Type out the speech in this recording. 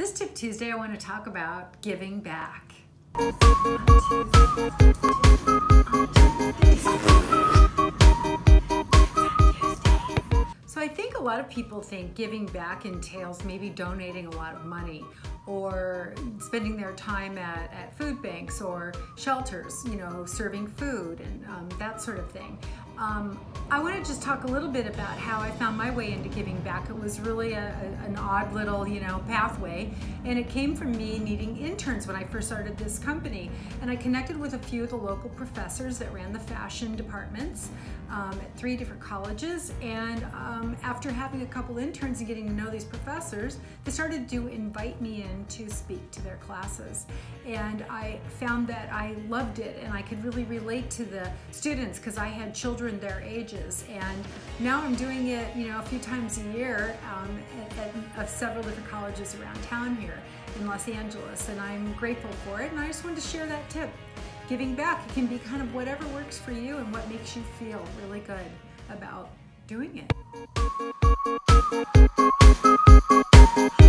This Tip Tuesday, I want to talk about giving back. So I think a lot of people think giving back entails maybe donating a lot of money or spending their time at food banks or shelters, serving food and that sort of thing. I want to just talk a little bit about how I found my way into giving back. It was really an odd little, pathway, and it came from me needing interns when I first started this company. And I connected with a few of the local professors that ran the fashion departments at 3 different colleges. And after having a couple interns and getting to know these professors, they started to invite me in to speak to their classes. And I found that I loved it, and I could really relate to the students because I had children their ages. And now I'm doing it, a few times a year at several different colleges around town here in Los Angeles, and I'm grateful for it. And I just wanted to share that tip. Giving back, it can be kind of whatever works for you and what makes you feel really good about doing it.